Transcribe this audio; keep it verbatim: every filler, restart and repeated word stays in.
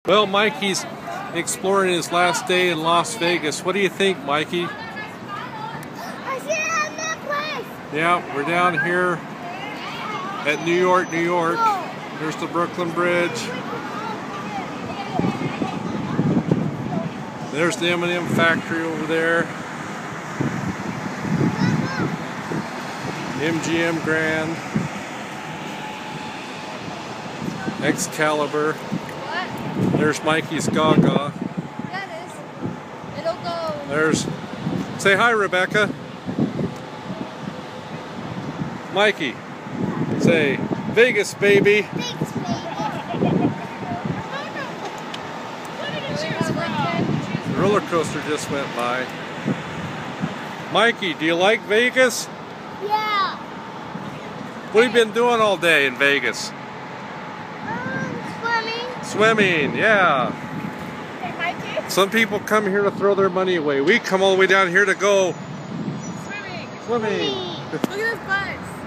Well, Mikey's exploring his last day in Las Vegas. What do you think, Mikey? I see it at that place. Yeah, we're down here at New York, New York. There's the Brooklyn Bridge. There's the M and M factory over there. M G M Grand. Excalibur. What? There's Mikey's Gaga. That is. It'll go. There's. Say hi, Rebecca. Mikey. Say Vegas, baby. Thanks, baby. The roller coaster just went by. Mikey, do you like Vegas? Yeah. What have you been doing all day in Vegas? Um, swimming. Swimming, yeah. Hey, Mikey. Some people come here to throw their money away. We come all the way down here to go Swimming. swimming. Look at this bus.